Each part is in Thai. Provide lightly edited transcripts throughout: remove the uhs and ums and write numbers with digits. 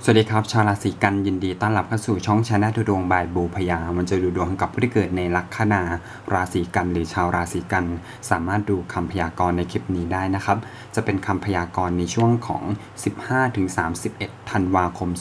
สวัสดีครับชาวราศีกันยินดีต้อนรับเข้าสู่ช่องชาแนลดูดวงบายบูพยามันจะดูดวงกับผู้ที่เกิดในลัคนาราศีกันหรือชาวราศีกันสามารถดูคำพยากรณ์ในคลิปนี้ได้นะครับจะเป็นคำพยากรณ์ในช่วงของ 15-31 ธันวาคม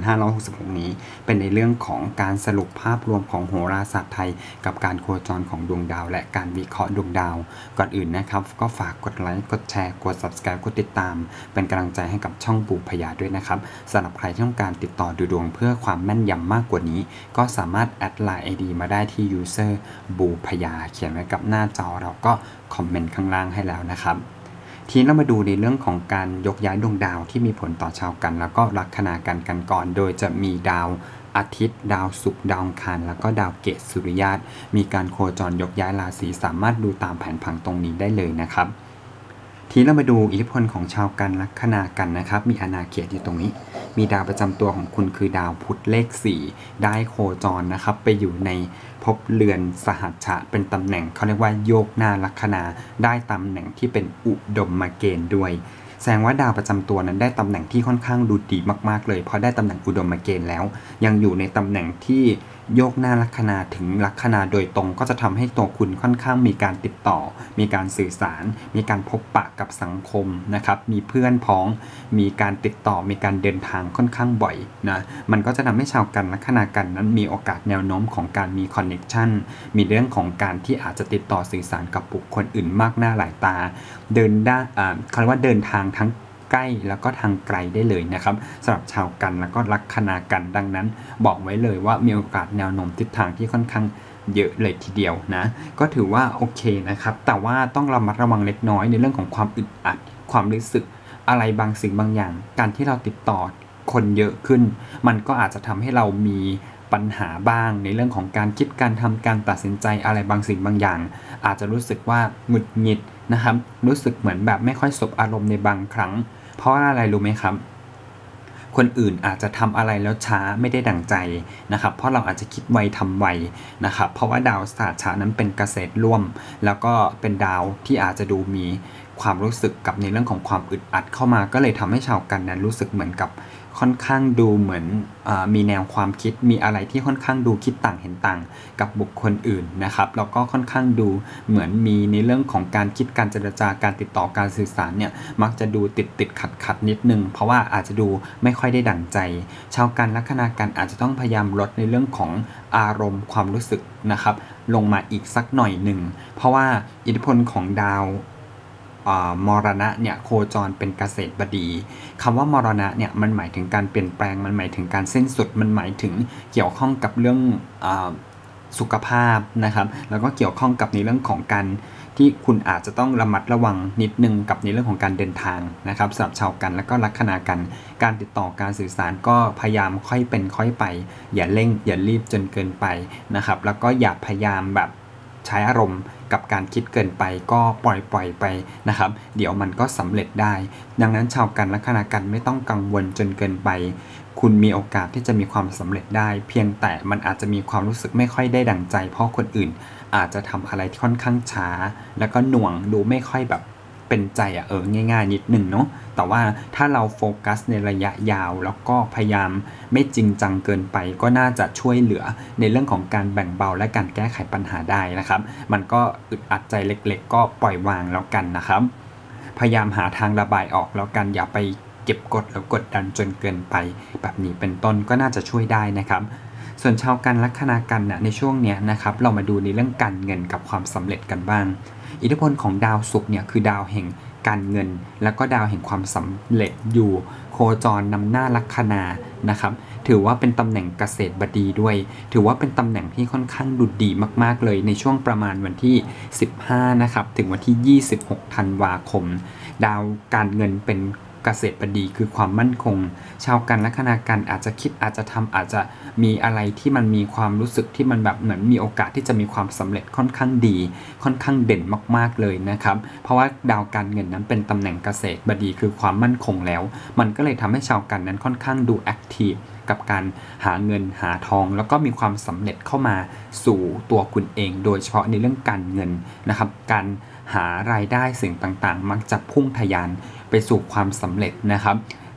2566 นี้เป็นในเรื่องของการสรุปภาพรวมของโหราศาสตร์ไทยกับการโคจรของดวงดาวและการวิเคราะห์ดวงดาวก่อนอื่นนะครับก็ฝากกดไลค์กดแชร์กด Subscribe กดติดตามเป็นกำลังใจให้กับช่องบูพยาด้วยนะครับสำหรับใครที่ต้องการติดต่อดูดวงเพื่อความแม่นยำมากกว่านี้ก็สามารถแอดไลน์ ID มาได้ที่ user บูพยาเขียนไว้กับหน้าจอเราก็คอมเมนต์ข้างล่างให้แล้วนะครับทีนี้เรามาดูในเรื่องของการยกย้ายดวงดาวที่มีผลต่อชาวกันแล้วก็ลัคนากันก่อนโดยจะมีดาวอาทิตย์ดาวศุกร์ดาวอังคารแล้วก็ดาวเกตสุริยะมีการโคจรยกย้ายราศีสามารถดูตามแผนผังตรงนี้ได้เลยนะครับทีนี้เรามาดูอิทธิพลของชาวกันลัคนากันนะครับมีอาณาเขตอยู่ตรงนี้มีดาวประจำตัวของคุณคือดาวพุธเลข4ได้โคจรนะครับไปอยู่ในภพเรือนสหัชชะเป็นตำแหน่งเขาเรียกว่าโยกหน้าลัคนาได้ตำแหน่งที่เป็นอุดมเกณฑ์ด้วยแสดงว่าดาวประจำตัวนั้นได้ตำแหน่งที่ค่อนข้างดูดีมากๆเลยเพราะได้ตำแหน่งอุดมเกณฑ์แล้วยังอยู่ในตำแหน่งที่โยกหน้าลัคนาถึงลัคนาโดยตรงก็จะทำให้ตัวคุณค่อนข้างมีการติดต่อมีการสื่อสารมีการพบปะกับสังคมนะครับมีเพื่อนพ้องมีการติดต่อมีการเดินทางค่อนข้างบ่อยนะมันก็จะทำให้ชาวกันลัคนากันนั้นมีโอกาสแนวโน้มของการมีคอนเนคชั่นมีเรื่องของการที่อาจจะติดต่อสื่อสารกับบุคคลอื่นมากหน้าหลายตาเดินได้เขาเรียกว่าเดินทางทั้งใกล้แล้วก็ทางไกลได้เลยนะครับสำหรับชาวกันแล้วก็ลัคนากันดังนั้นบอกไว้เลยว่ามีโอกาสแนวโน้มทิศทางที่ค่อนข้างเยอะเลยทีเดียวนะก็ถือว่าโอเคนะครับแต่ว่าต้องระมัดระวังเล็กน้อยในเรื่องของความอึดอัดความรู้สึกอะไรบางสิ่งบางอย่างการที่เราติดต่อคนเยอะขึ้นมันก็อาจจะทำให้เรามีปัญหาบ้างในเรื่องของการคิดการทำการตัดสินใจอะไรบางสิ่งบางอย่างอาจจะรู้สึกว่าหงุดหงิดนะครับรู้สึกเหมือนแบบไม่ค่อยสบอารมณ์ในบางครั้งเพราะอะไรรู้ไหมครับคนอื่นอาจจะทำอะไรแล้วช้าไม่ได้ดั่งใจนะครับเพราะเราอาจจะคิดไวทำไวนะครับเพราะว่าดาวสหัชชะนั้นเป็นเกษตรร่วมแล้วก็เป็นดาวที่อาจจะดูมีความรู้สึกกับในเรื่องของความอึดอัดเข้ามาก็เลยทำให้ชาวกันนั้นรู้สึกเหมือนกับค่อนข้างดูเหมือนมีแนวความคิดมีอะไรที่ค่อนข้างดูคิดต่างเห็นต่างกับบุคคลอื่นนะครับแล้วก็ค่อนข้างดูเหมือนมีในเรื่องของการคิดการเจรจาการติดต่อการสื่อสารเนี่ยมักจะดูติดขัดนิดนึงเพราะว่าอาจจะดูไม่ค่อยได้ดั่งใจชาวกันลัคนากันอาจจะต้องพยายามลดในเรื่องของอารมณ์ความรู้สึกนะครับลงมาอีกสักหน่อยหนึ่งเพราะว่าอิทธิพลของดาวมรณะเนี่ยโคจรเป็นเกษตรบดีคำว่ามรณะเนี่ยมันหมายถึงการเปลี่ยนแปลงมันหมายถึงการสิ้นสุดมันหมายถึงเกี่ยวข้องกับเรื่องสุขภาพนะครับแล้วก็เกี่ยวข้องกับในเรื่องของการที่คุณอาจจะต้องระมัดระวังนิดนึงกับในเรื่องของการเดินทางนะครับสำหรับชาวกันแล้วก็ลัคนากันการติดต่อการสื่อสารก็พยายามค่อยเป็นค่อยไปอย่าเร่งอย่ารีบจนเกินไปนะครับแล้วก็อย่าพยายามแบบใช้อารมณ์กับการคิดเกินไปก็ปล่อยไปนะครับเดี๋ยวมันก็สำเร็จได้ดังนั้นชาวกันลัคนากันไม่ต้องกังวลจนเกินไปคุณมีโอกาสที่จะมีความสำเร็จได้เพียงแต่มันอาจจะมีความรู้สึกไม่ค่อยได้ดั่งใจเพราะคนอื่นอาจจะทำอะไรที่ค่อนข้างช้าแล้วก็หน่วงดูไม่ค่อยแบบเป็นใจง่ายๆนิดหนึ่งเนาะแต่ว่าถ้าเราโฟกัสในระยะยาวแล้วก็พยายามไม่จริงจังเกินไปก็น่าจะช่วยเหลือในเรื่องของการแบ่งเบาและการแก้ไขปัญหาได้นะครับมันก็อึดอัดใจเล็กๆก็ปล่อยวางแล้วกันนะครับพยายามหาทางระบายออกแล้วกันอย่าไปเก็บกดแล้วกดดันจนเกินไปแบบนี้เป็นต้นก็น่าจะช่วยได้นะครับส่วนชาวกันลัคนากันในช่วงนี้นะครับเรามาดูในเรื่องการเงินกับความสำเร็จกันบ้างอิทธิพลของดาวศุกร์เนี่ยคือดาวแห่งการเงินแล้วก็ดาวแห่งความสำเร็จอยู่โคจรนำหน้าลัคนานะครับถือว่าเป็นตำแหน่งเกษตรบดีด้วยถือว่าเป็นตำแหน่งที่ค่อนข้างดูดีมากๆเลยในช่วงประมาณวันที่15นะครับถึงวันที่26ธันวาคมดาวการเงินเป็นเกษตรบดีคือความมั่นคงชาวกันลัคนากันอาจจะคิดอาจจะทำอาจจะมีอะไรที่มันมีความรู้สึกที่มันแบบเหมือนมีโอกาสที่จะมีความสำเร็จค่อนข้างดีค่อนข้างเด่นมากๆเลยนะครับเพราะว่าดาวการเงินนั้นเป็นตำแหน่งเกษตรบดีคือความมั่นคงแล้วมันก็เลยทำให้ชาวกันนั้นค่อนข้างดูแอคทีฟกับการหาเงินหาทองแล้วก็มีความสำเร็จเข้ามาสู่ตัวคุณเองโดยเฉพาะในเรื่องการเงินนะครับการหารายได้สิ่งต่างๆมักจะพุ่งทะยานไปสู่ความสำเร็จนะครับ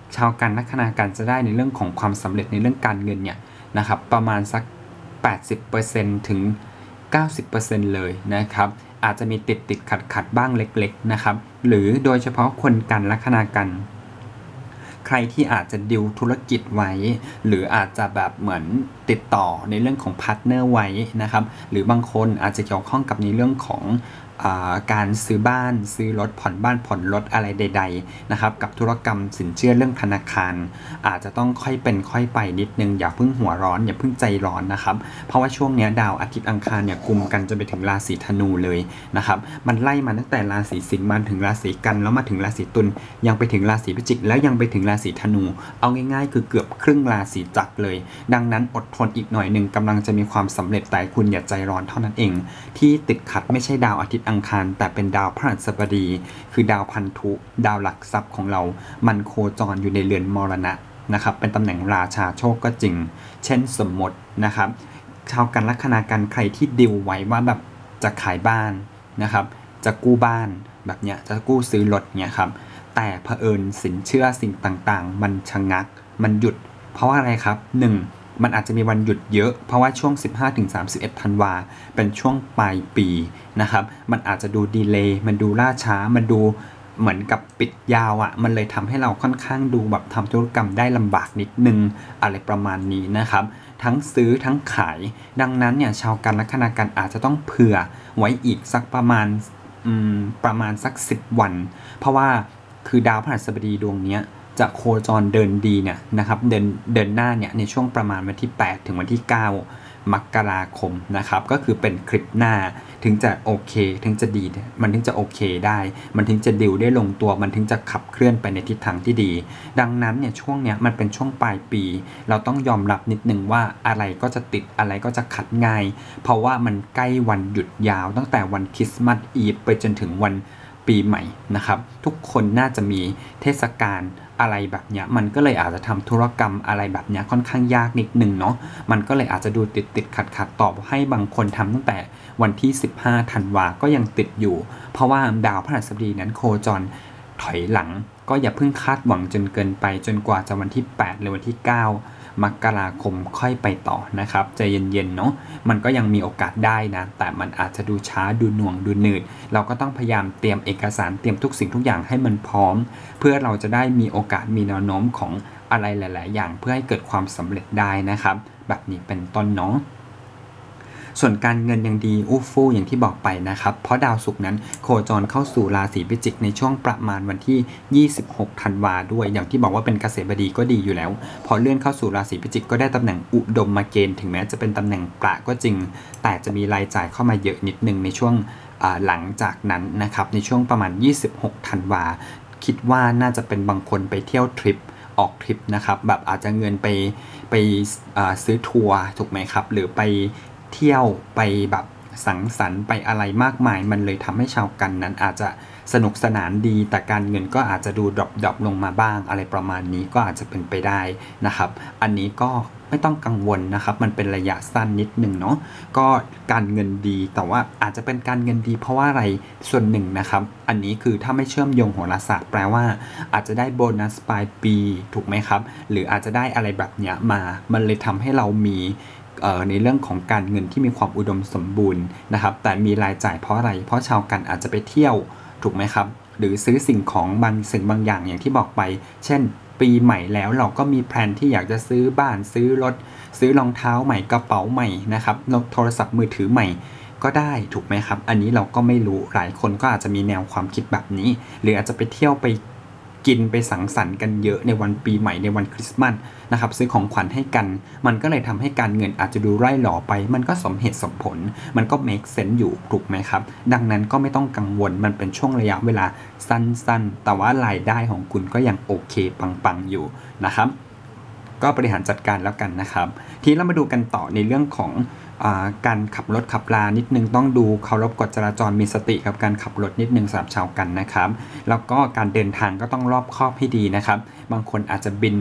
ชาวกันลัคนากันจะได้ในเรื่องของความสำเร็จในเรื่องการเงินเนี่ยนะครับประมาณสัก 80% ถึง 90% เลยนะครับอาจจะมีติดขัดบ้างเล็กๆนะครับหรือโดยเฉพาะคนกันลัคนากันใครที่อาจจะดิวธุรกิจไว้หรืออาจจะแบบเหมือนติดต่อในเรื่องของพาร์ทเนอร์ไว้นะครับหรือบางคนอาจจะเกี่ยวข้องกับในเรื่องของการซื้อบ้านซื้อรถผ่อนบ้านผ่อนรถอะไรใดๆนะครับกับธุรกรรมสินเชื่อเรื่องธนาคารอาจจะต้องค่อยเป็นค่อยไปนิดนึงอย่าเพิ่งหัวร้อนอย่าเพิ่งใจร้อนนะครับเพราะว่าช่วงนี้ดาวอาทิตย์อังคารเนี่ยกุมกันจนไปถึงราศีธนูเลยนะครับมันไล่มาตั้งแต่ราศีสิงห์มาถึงราศีกันแล้วมาถึงราศีตุลยังไปถึงราศีพิจิกแล้วยังไปถึงราศีธนูเอาง่ายๆคือเกือบครึ่งราศีจักรเลยดังนั้นอดทนอีกหน่อยนึงกำลังจะมีความสำเร็จแต่คุณอย่าใจร้อนเท่านั้นเองที่ติดขัดไม่ใช่ดาวอาทิตย์อังคารแต่เป็นดาวพฤหัสบดีคือดาวพันธุดาวหลักทรัพย์ของเรามันโคจรอยู่ในเรือนมรณะนะครับเป็นตำแหน่งราชาโชคก็จริงเช่นสมมตินะครับชาวกันลัคนากันใครที่ดิวไว้ว่าแบบจะขายบ้านนะครับจะกู้บ้านแบบเนี้ยจะกู้ซื้อรถเนี้ยครับแต่เผอิญสินเชื่อสิ่งต่างๆมันชะงักมันหยุดเพราะว่าอะไรครับ 1มันอาจจะมีวันหยุดเยอะเพราะว่าช่วง 15-31 ธันวาเป็นช่วงปลายปีนะครับมันอาจจะดูดีเลย์มันดูล่าช้ามันดูเหมือนกับปิดยาวอ่ะมันเลยทำให้เราค่อนข้างดูแบบทำธุรกรรมได้ลำบากนิดนึงอะไรประมาณนี้นะครับทั้งซื้อทั้งขายดังนั้นเนี่ยชาวกันลัคนากันอาจจะต้องเผื่อไว้อีกสักประมาณสัก10 วันเพราะว่าคือดาวพฤหัสบดีดวงเนี้ยจะโคจรเดินดีเนี่ยนะครับเดินหน้าเนี่ยในช่วงประมาณวันที่8ถึงวันที่9มกราคมนะครับก็คือเป็นคลิปหน้าถึงจะโอเคถึงจะดีมันถึงจะโอเคได้มันถึงจะดิวได้ลงตัวมันถึงจะขับเคลื่อนไปในทิศทางที่ดีดังนั้นเนี่ยช่วงเนี้ยมันเป็นช่วงปลายปีเราต้องยอมรับนิดนึงว่าอะไรก็จะติดอะไรก็จะขัดง่ายเพราะว่ามันใกล้วันหยุดยาวตั้งแต่วันคริสต์มาสอีฟไปจนถึงวันปีใหม่นะครับทุกคนน่าจะมีเทศกาลอะไรแบบเนี้ยมันก็เลยอาจจะทำธุรกรรมอะไรแบบเนี้ยค่อนข้างยากนิดนึงเนาะมันก็เลยอาจจะดูติดขัดต่อให้บางคนทำตั้งแต่วันที่15ธันวาก็ยังติดอยู่เพราะว่าดาวพฤหัสบดีนั้นโคจรถอยหลังก็อย่าเพิ่งคาดหวังจนเกินไปจนกว่าจะวันที่8หรือวันที่9มกราคมค่อยไปต่อนะครับใจเย็นๆเนาะมันก็ยังมีโอกาสได้นะแต่มันอาจจะดูช้าดูหน่วงดูหนืดเราก็ต้องพยายามเตรียมเอกสารเตรียมทุกสิ่งทุกอย่างให้มันพร้อมเพื่อเราจะได้มีโอกาสมีแนวโน้มของอะไรหลายๆอย่างเพื่อให้เกิดความสำเร็จได้นะครับแบบนี้เป็นต้นเนาะส่วนการเงินยังดีอู้ฟู่อย่างที่บอกไปนะครับเพราะดาวศุกร์นั้นโคจรเข้าสู่ราศีพิจิกในช่วงประมาณวันที่26ธันวาด้วยอย่างที่บอกว่าเป็นเกษตรบดีก็ดีอยู่แล้วพอเลื่อนเข้าสู่ราศีพิจิกก็ได้ตำแหน่งอุดมเกณฑ์ถึงแม้จะเป็นตำแหน่งประก็จริงแต่จะมีรายจ่ายเข้ามาเยอะนิดนึงในช่วงหลังจากนั้นนะครับในช่วงประมาณ26ธันวาคิดว่าน่าจะเป็นบางคนไปเที่ยวทริปออกทริปนะครับแบบอาจจะเงินไปซื้อทัวร์ถูกไหมครับหรือไปเที่ยวไปแบบสังสรรค์ไปอะไรมากมายมันเลยทำให้ชาวกันนั้นอาจจะสนุกสนานดีแต่การเงินก็อาจจะดูดรอปลงมาบ้างอะไรประมาณนี้ก็อาจจะเป็นไปได้นะครับอันนี้ก็ไม่ต้องกังวลนะครับมันเป็นระยะสั้นนิดหนึ่งเนาะก็การเงินดีแต่ว่าอาจจะเป็นการเงินดีเพราะว่าอะไรส่วนหนึ่งนะครับอันนี้คือถ้าไม่เชื่อมโยงโหราศาสตร์แปลว่าอาจจะได้โบนัสปลายปีถูกไหมครับหรืออาจจะได้อะไรแบบเนี้ยมามันเลยทำให้เรามีในเรื่องของการเงินที่มีความอุดมสมบูรณ์นะครับแต่มีรายจ่ายเพราะอะไรเพราะชาวกันอาจจะไปเที่ยวถูกไหมครับหรือซื้อสิ่งของบางอย่างอย่างที่บอกไปเช่นปีใหม่แล้วเราก็มีแพลนที่อยากจะซื้อบ้านซื้อรถซื้อรองเท้าใหม่กระเป๋าใหม่นะครับโทรศัพท์มือถือใหม่ก็ได้ถูกไหมครับอันนี้เราก็ไม่รู้หลายคนก็อาจจะมีแนวความคิดแบบนี้หรืออาจจะไปเที่ยวไปกินไปสังสรรค์กันเยอะในวันปีใหม่ในวันคริสต์มาสนะครับซื้อของขวัญให้กันมันก็เลยทำให้การเงินอาจจะดูไร่หล่อไปมันก็สมเหตุสมผลมันก็ make sense อยู่ถูกไหมครับดังนั้นก็ไม่ต้องกังวลมันเป็นช่วงระยะเวลาสั้นๆแต่ว่ารายได้ของคุณก็ยังโอเคปังๆอยู่นะครับก็บริหารจัดการแล้วกันนะครับทีเรามาดูกันต่อในเรื่องของการขับรถขับลานิดนึงต้องดูเคารพกฎจราจรมีสติกับการขับรถนิดนึงสำหรับชาวกันนะครับแล้วก็การเดินทางก็ต้องรอบคอบให้ดีนะครับบางคนอาจจะบิน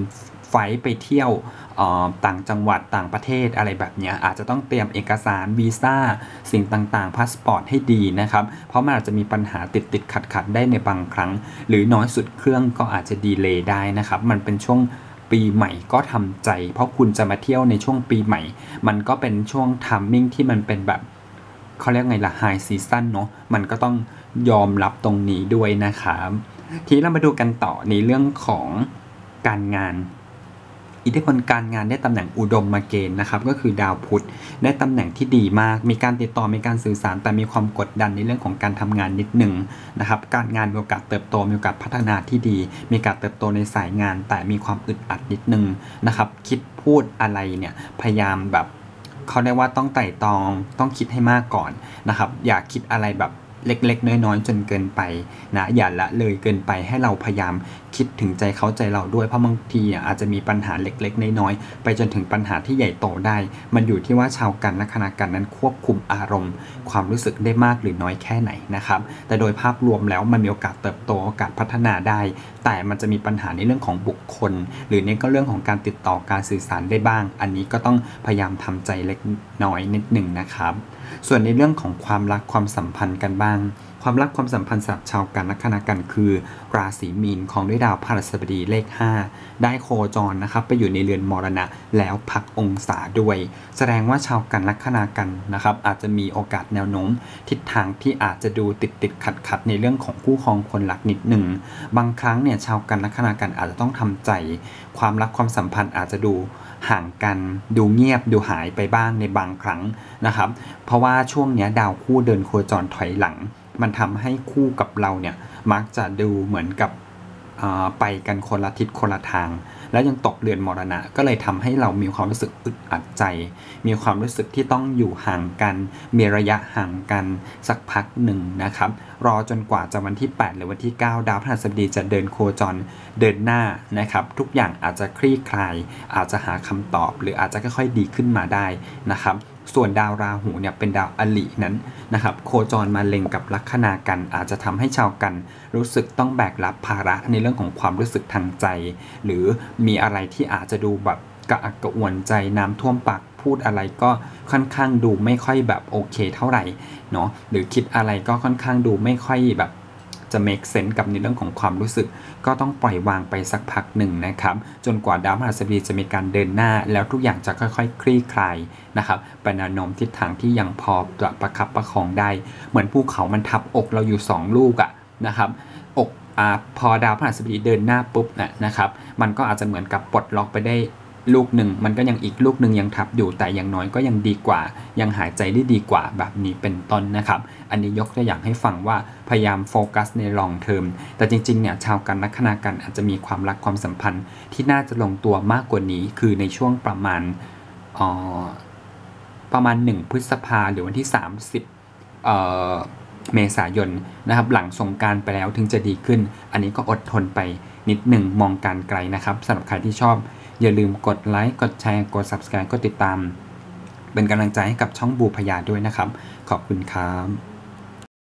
ไฟล์ไปเที่ยวต่างจังหวัดต่างประเทศอะไรแบบนี้อาจจะต้องเตรียมเอกสารวีซ่าสิ่งต่างๆพาสปอร์ตให้ดีนะครับเพราะมันอาจจะมีปัญหาติดขัดได้ในบางครั้งหรือน้อยสุดเครื่องก็อาจจะดีเลย์ได้นะครับมันเป็นช่วงปีใหม่ก็ทำใจเพราะคุณจะมาเที่ยวในช่วงปีใหม่มันก็เป็นช่วงทัมมิ่งที่มันเป็นแบบเขาเรียกไงล่ะไฮซีซั่นเนาะมันก็ต้องยอมรับตรงนี้ด้วยนะครับทีนี้เรามาดูกันต่อในเรื่องของการงานอิทธิพลการงานได้ตำแหน่งอุดมเกณฑ์นะครับก็คือดาวพุธได้ตำแหน่งที่ดีมากมีการติดต่อมีการสื่อสารแต่มีความกดดันในเรื่องของการทำงานนิดหนึ่งนะครับการงานมีโอกาสเติบโตมีโอกาสพัฒนาที่ดีมีการเติบโตในสายงานแต่มีความอึดอัดนิดนึงนะครับคิดพูดอะไรเนี่ยพยายามแบบเขาเรียกว่าต้องไต่ตองต้องคิดให้มากก่อนนะครับอย่าคิดอะไรแบบเล็กๆน้อยๆจนเกินไปนะอย่าละเลยเกินไปให้เราพยายามคิดถึงใจเขาใจเราด้วยเพราะบางทีอาจจะมีปัญหาเล็กๆน้อยๆไปจนถึงปัญหาที่ใหญ่โตได้มันอยู่ที่ว่าชาวกันลัคนากันนั้นควบคุมอารมณ์ความรู้สึกได้มากหรือน้อยแค่ไหนนะครับแต่โดยภาพรวมแล้วมันมีโอกาสเติบโตโอกาสพัฒนาได้แต่มันจะมีปัญหาในเรื่องของบุคคลหรือในก็เรื่องของการติดต่อการสื่อสารได้บ้างอันนี้ก็ต้องพยายามทำใจเล็กน้อยนิดหนึ่งนะครับส่วนในเรื่องของความรักความสัมพันธ์กันบ้างความรักความสัมพันธ์สำหรับชาวกันลัคนากันคือราศีมีนของด้วยดาวพฤหัสบดีเลข5ได้โคจรนะครับไปอยู่ในเรือนมรณะแล้วพักองศาด้วยแสดงว่าชาวกันลัคนากันนะครับอาจจะมีโอกาสแนวโน้มทิศทางที่อาจจะดูติดขัดในเรื่องของคู่ครองคนรักนิดหนึ่งบางครั้งเนี่ยชาวกันลัคนากันอาจจะต้องทำใจความรักความสัมพันธ์อาจจะดูห่างกันดูเงียบดูหายไปบ้างในบางครั้งนะครับเพราะว่าช่วงนี้ดาวคู่เดินโคจรถอยหลังมันทำให้คู่กับเราเนี่ยมักจะดูเหมือนกับไปกันคนละทิศคนละทางแล้วยังตกเรือนมรณะก็เลยทำให้เรามีความรู้สึกอึดอัดใจมีความรู้สึกที่ต้องอยู่ห่างกันมีระยะห่างกันสักพักหนึ่งนะครับรอจนกว่าจะวันที่8หรือวันที่9ดาวพฤหัสบดีจะเดินโคจรเดินหน้านะครับทุกอย่างอาจจะคลี่คลายอาจจะหาคำตอบหรืออาจจะค่อยๆดีขึ้นมาได้นะครับส่วนดาวราหูเนี่ยเป็นดาวอลินั้นนะครับโคจรมาเล็งกับลัคนากันอาจจะทำให้ชาวกันรู้สึกต้องแบกรับภาระในเรื่องของความรู้สึกทางใจหรือมีอะไรที่อาจจะดูแบบกระอักกระอ่วนใจน้ำท่วมปากพูดอะไรก็ค่อนข้างดูไม่ค่อยแบบโอเคเท่าไหร่เนาะหรือคิดอะไรก็ค่อนข้างดูไม่ค่อยแบบจะ make sense กับในเรื่องของความรู้สึกก็ต้องปล่อยวางไปสักพักหนึ่งนะครับจนกว่าดาวพฤหัสบดีจะมีการเดินหน้าแล้วทุกอย่างจะค่อยๆคลี่คลายนะครับเป็นแนวโน้มทิศทางที่ยังพอจะประคับประคองได้เหมือนภูเขามันทับอกเราอยู่2ลูกอะนะครับอกพอดาวพฤหัสบดีเดินหน้าปุ๊บนะครับมันก็อาจจะเหมือนกับปลดล็อกไปได้ลูกหนึ่งมันก็ยังอีกลูกหนึ่งยังทับอยู่แต่อย่างน้อยก็ยังดีกว่ายังหายใจได้ดีกว่าแบบนี้เป็นต้นนะครับอันนี้ยกตัวอย่างให้ฟังว่าพยายามโฟกัสในลองเทอมแต่จริงๆเนี่ยชาวกันลัคนากันอาจจะมีความรักความสัมพันธ์ที่น่าจะลงตัวมากกว่านี้คือในช่วงประมาณ1 พฤษภาหรือวันที่30เมษายนนะครับหลังสงกรานต์ไปแล้วถึงจะดีขึ้นอันนี้ก็อดทนไปนิดหนึ่งมองการไกลนะครับสำหรับใครที่ชอบอย่าลืมกดไลค์กดแชร์กด Subscribe กดติดตามเป็นกำลังใจให้กับช่องบูพยาด้วยนะครับขอบคุณครับ